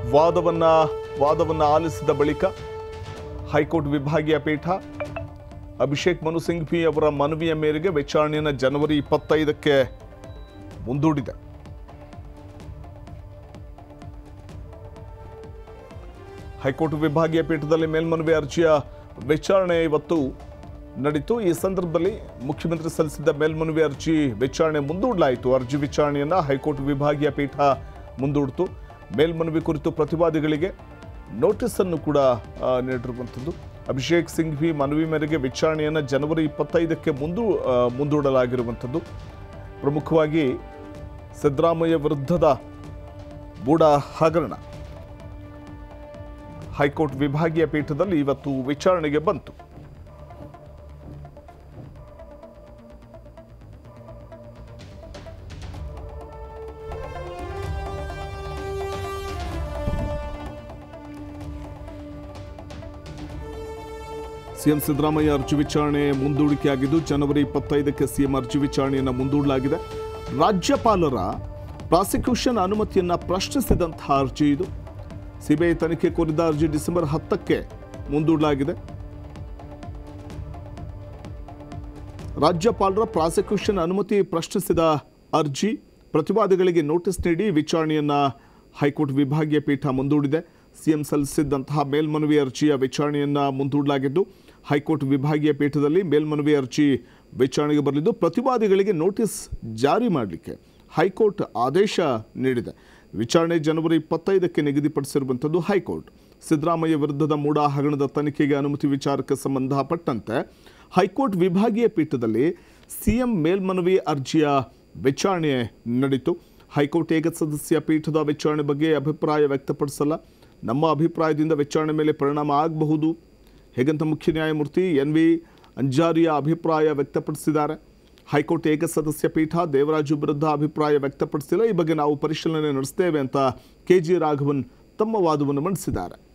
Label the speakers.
Speaker 1: ವಾದವನ್ನ ಆಲಿಸಿದ ಬಳಿಕ ಹೈಕೋರ್ಟ್ ವಿಭಾಗೀಯ ಪೀಠ ಅಭಿಷೇಕ್ ಮನು ಸಿಂಘ್ವಿ ಅವರ ಮನವಿಯ ಮೇರೆಗೆ ವಿಚಾರಣೆಯನ್ನು ಜನವರಿ 25ಕ್ಕೆ ಮುಂದೂಡಿದೆ. ಹೈಕೋರ್ಟ್ ವಿಭಾಗೀಯ ಪೀಠದಲ್ಲಿ ಮೇಲ್ಮನವಿ ಅರ್ಜಿಯ ವಿಚಾರಣೆ ಇವತ್ತು ನಡೆಯಿತು. ಈ ಸಂದರ್ಭದಲ್ಲಿ ಮುಖ್ಯಮಂತ್ರಿ ಸಲ್ಲಿಸಿದ್ದ ಮೇಲ್ಮನವಿ ಅರ್ಜಿ ವಿಚಾರಣೆ ಮುಂದೂಡಲಾಯಿತು. ಅರ್ಜಿ ವಿಚಾರಣೆಯನ್ನು ಹೈಕೋರ್ಟ್ ವಿಭಾಗೀಯ ಪೀಠ ಮುಂದೂಡಿತು. ಮೇಲ್ಮನವಿ ಕುರಿತು ಪ್ರತಿವಾದಿಗಳಿಗೆ ನೋಟಿಸ್ ಅನ್ನು ಕೂಡ ನೀಡಿರುವಂಥದ್ದು. ಅಭಿಷೇಕ್ ಸಿಂಘ್ವಿ ಮನವಿ ಮೇರೆಗೆ ವಿಚಾರಣೆಯನ್ನು ಜನವರಿ 25ಕ್ಕೆ ಮುಂದೂಡಲಾಗಿರುವಂಥದ್ದು. ಪ್ರಮುಖವಾಗಿ ಸಿದ್ದರಾಮಯ್ಯ ವಿರುದ್ಧದ ಬೂಡ ಹಗರಣ ಹೈಕೋರ್ಟ್ ವಿಭಾಗೀಯ ಪೀಠದಲ್ಲಿ ಇವತ್ತು ವಿಚಾರಣೆಗೆ ಬಂತು. ಸಿಎಂ ಸಿದ್ದರಾಮಯ್ಯ ಅರ್ಜಿ ವಿಚಾರಣೆ ಮುಂದೂಡಿಕೆಯಾಗಿದ್ದು ಜನವರಿ 25ಕ್ಕೆ ಸಿಎಂ ಅರ್ಜಿ ವಿಚಾರಣೆಯನ್ನು ಮುಂದೂಡಲಾಗಿದೆ. ರಾಜ್ಯಪಾಲರ ಪ್ರಾಸಿಕ್ಯೂಷನ್ ಅನುಮತಿಯನ್ನು ಪ್ರಶ್ನಿಸಿದಂತಹ ಅರ್ಜಿ ಇದು. ಸಿಬಿಐ ತನಿಖೆ ಕೋರಿದ ಅರ್ಜಿ ಡಿಸೆಂಬರ್ 10ಕ್ಕೆ ಮುಂದೂಡಲಾಗಿದೆ. ರಾಜ್ಯಪಾಲರ ಪ್ರಾಸಿಕ್ಯೂಷನ್ ಅನುಮತಿ ಪ್ರಶ್ನಿಸಿದ ಅರ್ಜಿ ಪ್ರತಿವಾದಿಗಳಿಗೆ ನೋಟಿಸ್ ನೀಡಿ ವಿಚಾರಣೆಯನ್ನು ಹೈಕೋರ್ಟ್ ವಿಭಾಗೀಯ ಪೀಠ ಮುಂದೂಡಿದೆ. ಸಿಎಂ ಸಲ್ಲಿಸಿದ್ದಂತಹ ಮೇಲ್ಮನವಿ ಅರ್ಜಿಯ ವಿಚಾರಣೆಯನ್ನು ಮುಂದೂಡಲಾಗಿದ್ದು ಹೈಕೋರ್ಟ್ ವಿಭಾಗೀಯ ಪೀಠದಲ್ಲಿ ಮೇಲ್ಮನವಿ ಅರ್ಜಿ ವಿಚಾರಣೆಗೆ ಬರಲಿದ್ದು ಪ್ರತಿವಾದಿಗಳಿಗೆ ನೋಟಿಸ್ ಜಾರಿ ಮಾಡಲಿಕ್ಕೆ ಹೈಕೋರ್ಟ್ ಆದೇಶ ನೀಡಿದೆ. ವಿಚಾರಣೆ ಜನವರಿ 25ಕ್ಕೆ ನಿಗದಿಪಡಿಸಿರುವಂಥದ್ದು ಹೈಕೋರ್ಟ್. ಸಿದ್ದರಾಮಯ್ಯ ವಿರುದ್ಧದ ಮೂಡ ಹಗರಣದ ತನಿಖೆಗೆ ಅನುಮತಿ ವಿಚಾರಕ್ಕೆ ಸಂಬಂಧಪಟ್ಟಂತೆ ಹೈಕೋರ್ಟ್ ವಿಭಾಗೀಯ ಪೀಠದಲ್ಲಿ ಸಿಎಂ ಮೇಲ್ಮನವಿ ಅರ್ಜಿಯ ವಿಚಾರಣೆ ನಡೆಯಿತು. ಹೈಕೋರ್ಟ್ ಏಕಸದಸ್ಯ ಪೀಠದ ವಿಚಾರಣೆ ಬಗ್ಗೆ ಅಭಿಪ್ರಾಯ ವ್ಯಕ್ತಪಡಿಸಲ್ಲ. ನಮ್ಮ ಅಭಿಪ್ರಾಯದಿಂದ ವಿಚಾರಣೆ ಮೇಲೆ ಪರಿಣಾಮ ಆಗಬಹುದು ಹೇಗಂತ ಮುಖ್ಯ ನ್ಯಾಯಮೂರ್ತಿ NV ಅಂಜಾರಿಯ ಅಭಿಪ್ರಾಯ ವ್ಯಕ್ತಪಡಿಸಿದ್ದಾರೆ. ಹೈಕೋರ್ಟ್ ಏಕಸದಸ್ಯ ಪೀಠ ದೇವರಾಜು ವಿರುದ್ಧ ಅಭಿಪ್ರಾಯ ವ್ಯಕ್ತಪಡಿಸಿಲ್ಲ. ಈ ಬಗ್ಗೆ ನಾವು ಪರಿಶೀಲನೆ ನಡೆಸ್ತೇವೆ ಅಂತ KG ರಾಘವನ್ ತಮ್ಮ ವಾದವನ್ನು ಮಂಡಿಸಿದ್ದಾರೆ.